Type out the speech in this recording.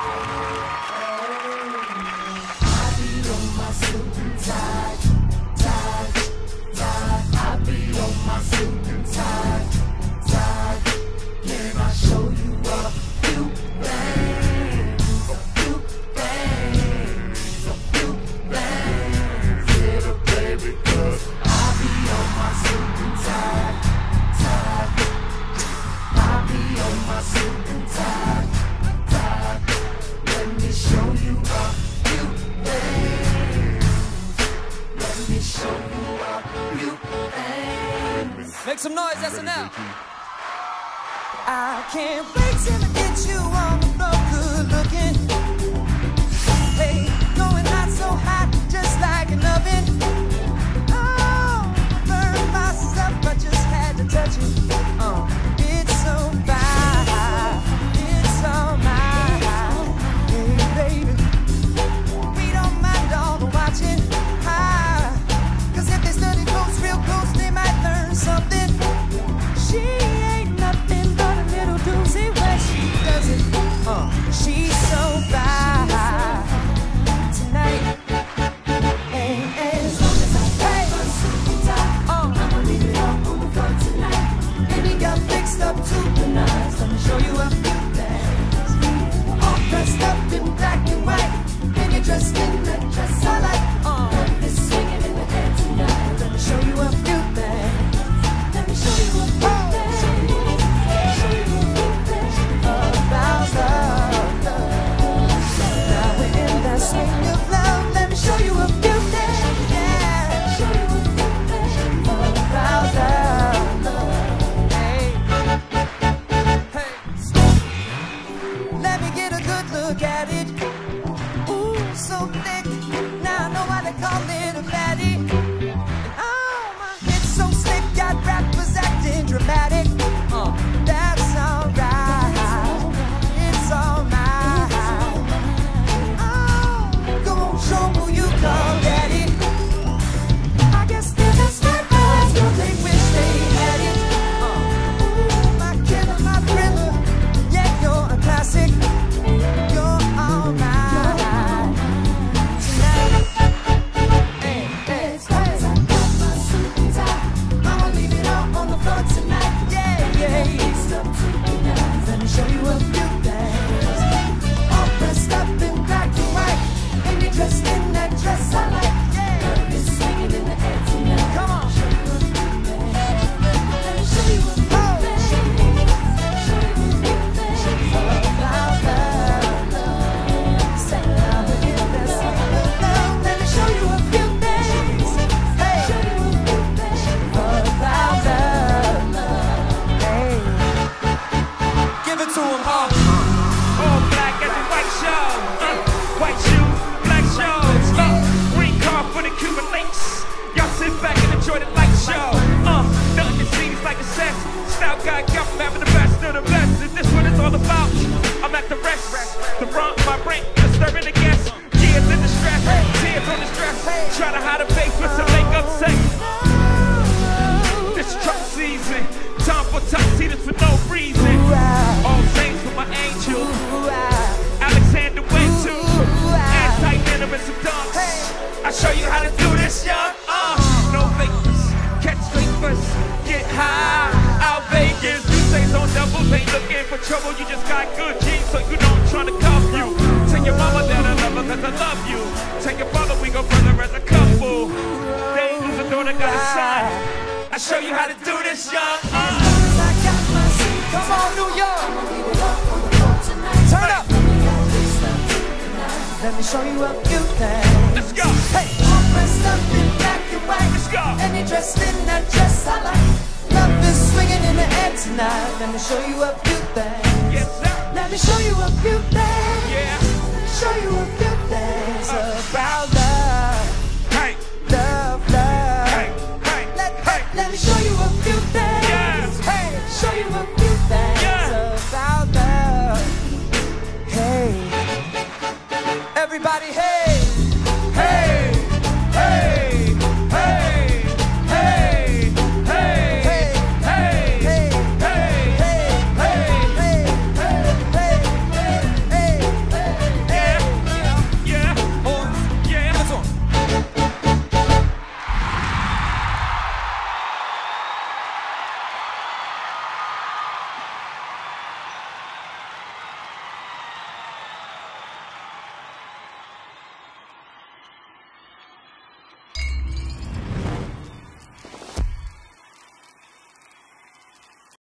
Make some noise, SNL. I can't wait till I get you on the floor, good looking. Hey, going hot so hot, just like an oven. Oh, burned myself, I just had to touch it. It's so fine, it's all mine. Hey, baby, we don't mind all the watching. Cause if they study close, real close, they might learn something. She ain't nothing but a little doozy when she does it. She's so fine tonight. Hey, hey. As long as I pay for a suit and tie, I'ma leave it all on the floor tonight. And he got fixed up to the nines. Let me show you a few things. All dressed up in black and white, and you're dressed in that dress I like. This swinging in the air tonight. Let me show you a few things. Let me show you a few things. Show you a few things about love. Now we're in that swing of love. Let me show you a few things. Yeah. Show you a few things about love. Hey, hey. Let me get a good look at it. Ooh, so thick. Now I know why they call it a fatty. It's so slick, got rappers acting dramatic. That's alright, it's alright. Go on, show who you call daddy. I guess they're just like us, cause they wish they had it. Ooh, my killer, my thriller, yeah, you're a classic. You're alright tonight. Hey, hey, as long as I got my suit and tie, I'ma leave it all on the floor tonight. Yeah, yeah. It's up to the nines. Let me show you a few things. All dressed up in black and white, and you're dressed in that dress I like. Yeah, it's swinging in the air tonight. Come on, show you a few things. Let me show you a few things. Show you a few things about love. Say love again, that's love. Let me show you a few things. Hey, show you a few things about love. Hey, Give it to him, All black as a white show. White shoes, black shows. Green car for the Cuban links. Y'all sit back and enjoy the light show. Nothing that seems like a sense. Style guy got from having the best of the best. Is this what it's all about? I'm at the rest. The wrong, my brain, disturbing the guests. Years in distress, tears on the stress. Try to hide a face with some makeup sex. This truck season. Time for tuxedos for no reason. All saints for my angel. Alexander went to anti-venom and some dunks. I show you how to do this, young. No fakers, catch sleepers, get high. Out Vegas, these days on doubles ain't looking for trouble. You just got good genes, so you know I'm trying to cuff you. Tell your mama that I love her 'cause I love you. Tell your brother we go further as a couple. They ain't lose a daughter, got a son. I show you how to do this, young. come on, New York. Turn up. Let me show you a few things. Let's go. Hey, all dressed up in black and white. Let's go. And you're dressed in that dress I like. Love is swinging in the air tonight. Let me show you a few things. Yes, sir. Let me show you a few things. Yeah. Show you a few things about love. Hey. Love, love. Hey. Hey. Let me show you a few things. Yes. Hey, show you a few things about love. Hey, everybody, hey.